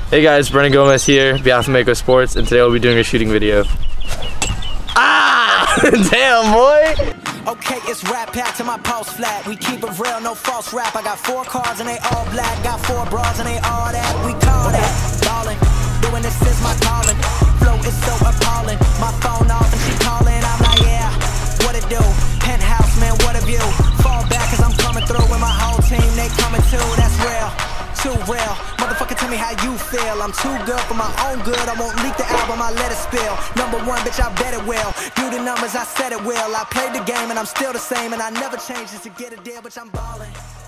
Hey guys, Brennan Gomez here, behalf of Mako Sports, and today we'll be doing a shooting video. Ah! Damn, boy! Okay, it's rap pack to my pulse flat. We keep it real, no false rap. I got 4 cars and they all black. Got 4 bras and they all that. We call that ballin'. Doing this is my calling. Flow is so appalling. My phone off and she calling. I'm like, yeah, what it do? Penthouse, man, what a view. Fall back cause I'm coming through with my whole team. They coming too, that's real. Too real. Motherfucker, tell me how you feel. I'm too good for my own good. I won't leak the album, I let it spill. #1, bitch, I bet it will. Do the numbers, I said it will. I played the game and I'm still the same. And I never changed just to get a deal, bitch, I'm ballin'.